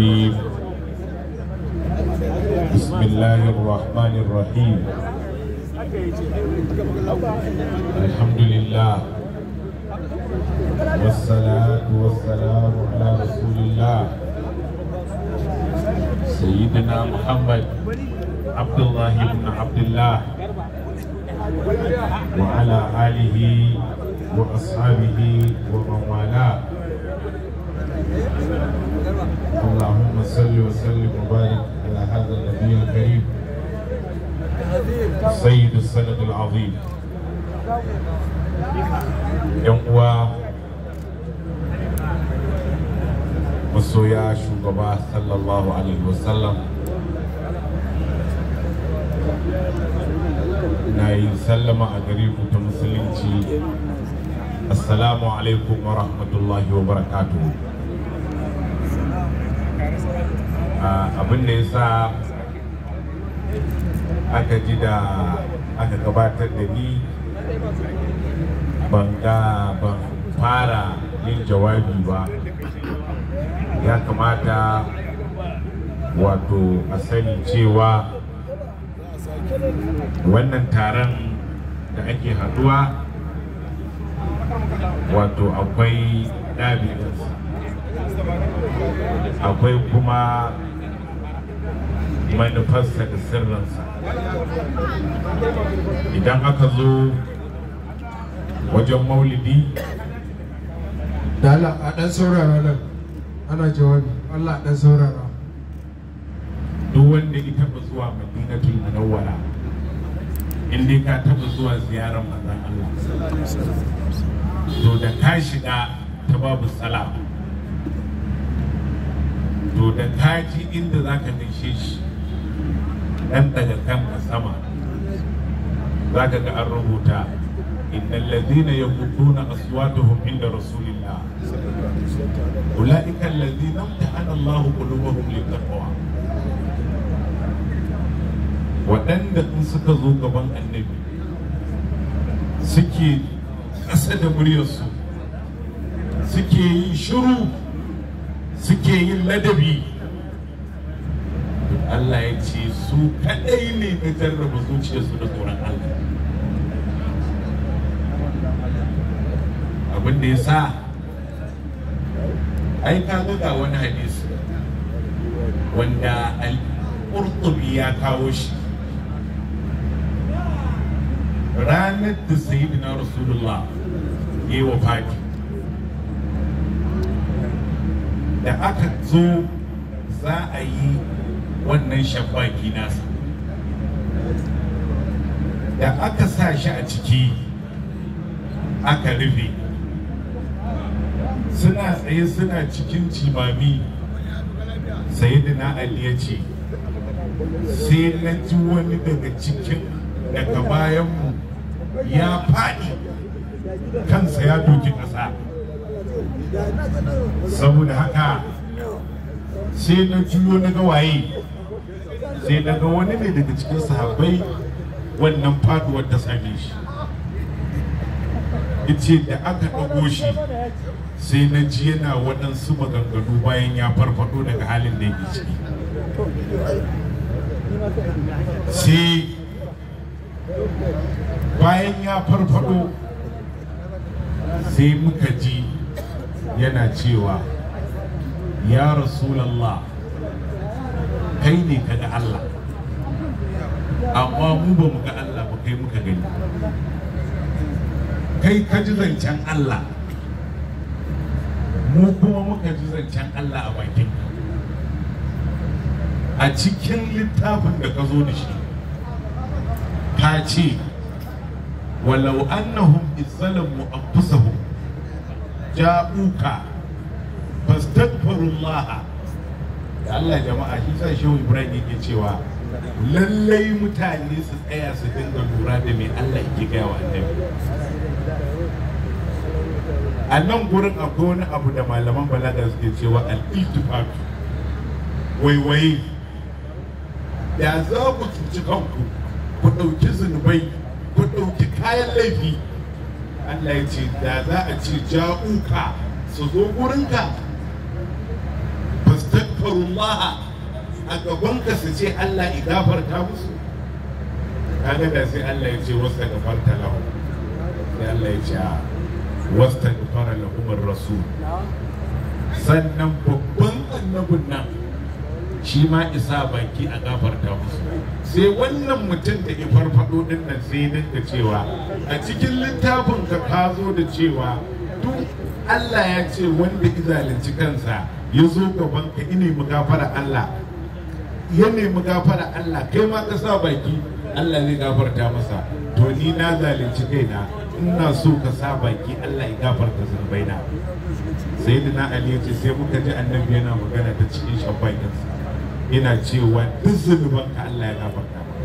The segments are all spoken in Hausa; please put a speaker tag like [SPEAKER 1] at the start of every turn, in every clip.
[SPEAKER 1] بسم الله الرحمن الرحيم. الحمد لله والصلاة والسلام على رسول الله سيدنا محمد عبد الله بن عبد الله وعلى آله وأصحابه ومن والاه. اللهم صل وسلم وبارك على هذا النبي الكريم سيد السند العظيم. ينقوى masoya shugaba sallallahu alaihi wasallam, na yi sallama a gare ku ta musulunci. Assalamu alaikum wa rahmatullahi wa barakatuhu. Abin da ya sa aka ji da aka gabatar da ni ban fara yin jawabi ba, ya kamata wato a sani cewa wannan taron da ake haduwa wato akwai ɗabi'insa, akwai kuma manufarsa da sirrinsa. Idan aka zo wajen maulidi,
[SPEAKER 2] da Allah a ɗan saurara nan ana jawabi, Allah ɗan saurara.
[SPEAKER 1] duk wanda ya taɓa zuwa Madinatul Munawwara, in dai ka taɓa zuwa ziyarar manzon Allah, to da ka shiga ta babu salam, to da ka ji inda za ka gaishe shi ɗan daga kanka sama, za ka ga an rubuta innal ladhina yaqudduna aswatahum inda rasulillah ulaika alladhina imtahana Allahu qulubahum littaqwa. waɗanda in suka zo gaban annabi suke ƙasa da muryarsu, suke yin shiru, suke yin ladabi, Allah ya ce su kaɗai ne na jarraba zuciyarsu da tsoron Allah. abin da ya sa ai ka ga wani hadisi wanda al-Qurtubi ya kawo shi ranar da sayyidina Rasulullah ya yi wafati. Da aka zo za a yi wannan shabbaki nasa, da aka sa shi a ciki aka rufe, suna tsaye suna cikin jimami. Sayyidina Ali ya ce sai na ji wani daga bayanmu ya faɗi, kansa ya doki ƙasa. Saboda haka sai na juyo na ga waye, sai na ga wani ne daga cikin sahabbai wannan faduwar ta same shi. Ice da aka ɗago shi sai na ji yana waɗansu maganganu bayan ya farfado daga halin da yake ciki. Sai bayan ya farfado sai muka ji yana cewa ya Rasulallah, kai ne ka ga Allah, amma mu ba mu ga Allah ba, kai muka gani. Kai ka ji zancen Allah, mu kuma muka ji zancen Allah a bakin. A cikin littafin da ka zo da shi ka ce walau annahum izzalamu anfusahum ja'uka fastaghfirullah. da Allah jama'a, shi sa Shehu Ibrahim yake cewa lallai mutane su tsaya su dinga lura da me Allah yake gaya wa annabi. A nan gurin akwai wani abu da malaman balaga suke cewa al-iltifat, waiwaye. Da za ku cuci kanku, ku ɗauki zunubai, ku ɗauki kayan laifi, Allah ya ce da za a ce ja'uka su zo gurinka yastaghfirullah a gaban ka su ce Allah ya gafarta musu, kaga da sai Allah ya ce wastaghfarta lahu, sai Allah ya ce wastaghfara lahum ar-rasul. Sannan babban annabin nan shi ma isa baki a gafarta musu. Sai wannan mutum da ya farfado din nan sai dinka cewa a cikin littafin ka zo da cewa duk Allah ya ce wanda ya zalunci kansa ya zo gaban ka ine mu gafara Allah, ya nemi gafara Allah, kai ma ka sa baki Allah zai gafarta masa. To ni na zalunci kaina, ina so ka sa baki Allah ya gafarta zunubaina. Sayyidina Ali ya ce sai muka ji annabi yana magana ta cikin shabbakinsa, yana cewa duk zunubanka Allah ya gafarta maka.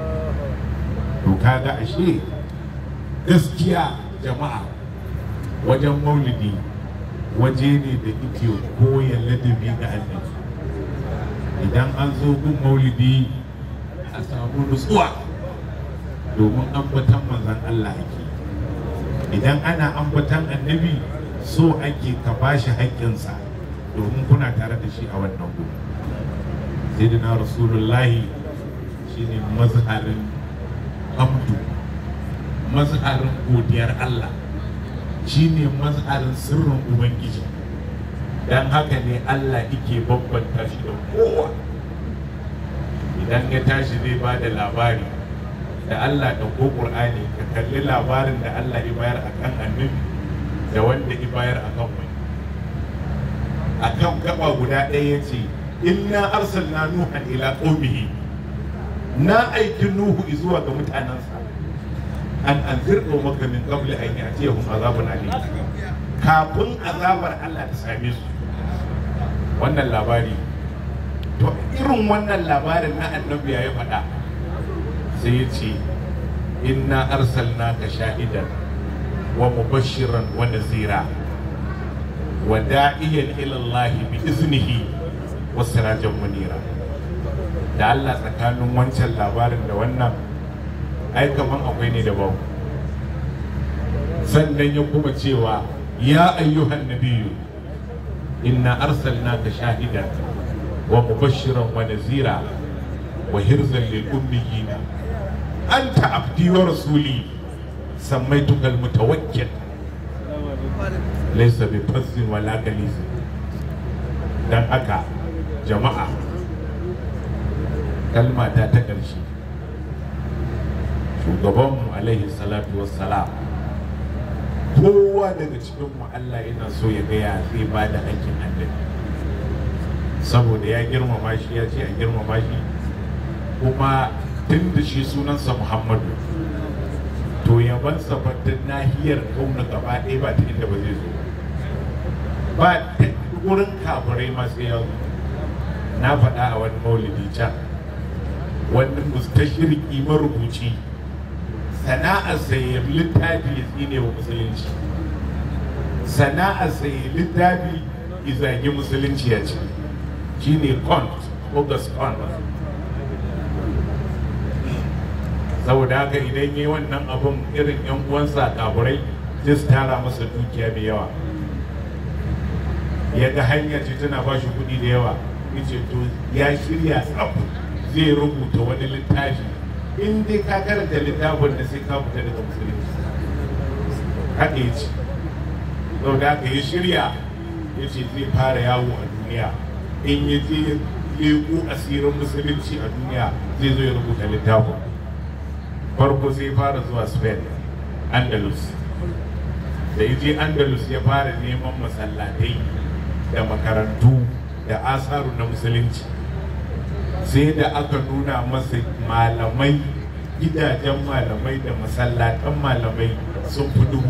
[SPEAKER 1] To kaga ashe gaskiya jama'a, wajen maulidi waje ne da ike koya ladabi ga annabi. Idan an zo gun maulidi a samu nutsuwa domin ambatan manzon Allah ake. Idan ana ambatan annabi so ake ka bashi haƙƙinsa domin kuna tare da shi a wannan gu. Sayyidina Rasulullahi shine mazharin hamdu, mazharin godiyar Allah, shine mazharin sirrin Ubangiji. Dan haka ne Allah yake bambanta shi da kowa. Idan ya tashi zai ba da labari da Allah da ko Qur'ani, ka kalli labarin da Allah ya bayar akan annabi da wanda ya bayar akan wani. Akan gaba guda ɗaya yace inna arsalna nuhan ila qaumihi, na aiki Nuhu zuwa ga mutanansa, an anzir qaumaka min qabli an ya'tiyahum azabun alim, kafin azabar Allah ta same su. Wannan labari, to irin wannan labarin na annabi ya faɗa, sai ya ce inna arsalnaka shahidan wa mubashiran wa nazira wa da'iyan ila Allah bi iznihi wa sirajan munira. Da Allah tsakanin wancan labarin da wannan ai kaman akwai ne da babu. Sannan ya kuma cewa ya ayyuhan nabiyyu inna arsalnaka shahidan wa mubashiran wa nazira wa hirzan lil ummiyina anta abdi wa rasuli sammaytuka al mutawakkil laysa bi fazzin wala galiz. Dan haka jama'a, kalma ta ƙarshe, shugabanmu alaihi salatu wassalam, kowa daga cikinmu Allah yana so ya gaya zai ba da hakkin annabi, saboda ya girmama shi, ya ce a girmama shi, kuma tun da shi sunansa Muhammadu, to yabansa fatin nahiyar kauna gaba ɗaya ba ta inda ba zai zo ba, ta wurin kafirai masu yawa. Na faɗa a wani maulidi can, wani mustashirki marubuci sana'ar sayi littafi ya tsine wa musulunci, sana'ar sayi littafi ya zagi musulunci ya ce shi ne August Kont. Saboda haka idan yi wannan abin irin yan uwansa kaburai sai su tara masa dukiya mai yawa, ya ga hanya ce tana ba shi kuɗi da yawa, yace to ya shirya tsaf zai rubuta wani littafi, in dai ka karanta littafin da sai ka fita daga musulunci. Haka ya ce, sau da haka ya shirya, ya ce zai fara yawo a duniya, in ya je leƙo asirin musulunci a duniya zai zo ya rubuta littafin. Farko sai fara zuwa Spain, Andalus. Da ya je Andalus ya fara neman masallatai da makarantu da asaru na musulunci, sai da aka nuna masa malamai, gidajen malamai da masallatan malamai sun fi 1000,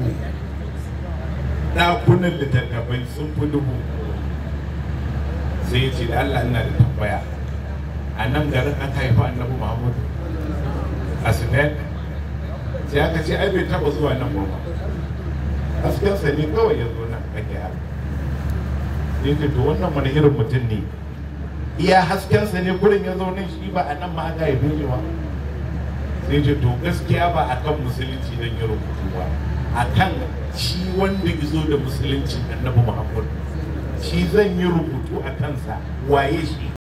[SPEAKER 1] ɗakunan littattafai sun fi 1000. Sai ya ce da Allah ina da tambaya, a nan garin aka haifa annabi Muhammadu a Sudan? Sai aka ce ai bai taɓa zuwa nan ba, haskensa ne kawai ya zo nan ake haka. Sai ce to wannan wani irin mutum ne, iya haskensa ne gurin ya zo nan, shi ba a nan ma aka haife shi ba. Sai ce to gaskiya ba a kan musulunci don ya rubutu ba, a kan shi wanda ya zo da musulunci annabi Muhammad shi zan yi rubutu a kansa waye shi